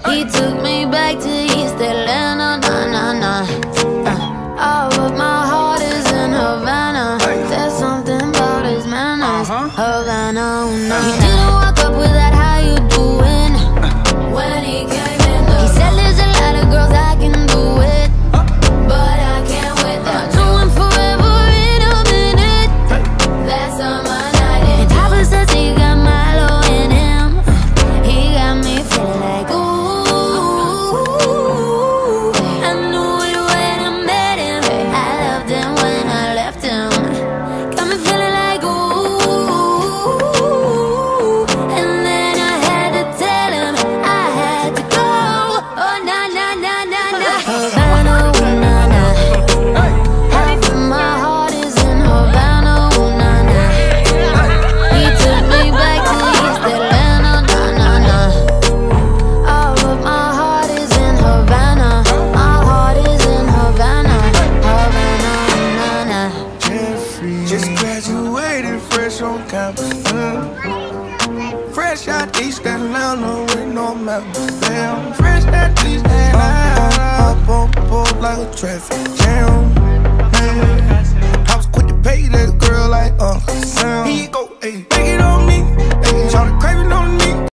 He took me back to East Atlanta, all of my heart is in Havana. There's something about his manners, Havana, He didn't walk up with that, how you doing? When he came in he said there's a lot of girls I can do it, but I can't with them. Doing forever in a minute, that's on my night. And Papa says he got Milo in him. He got me feeling like ooh, I knew it when I met him. I loved him when I left him. Got me feeling like ooh, and then I had to tell him I had to go. Oh na na na na na, Havana, ooh na na. Half of my heart is in Havana, ooh na na. He took me back to East Atlanta, all of my heart is in Havana. My heart is in Havana, Havana, na. Just graduated, fresh on campus. Fresh out East Atlanta with no mountains. Damn, fresh out East Atlanta. Up on board like a traffic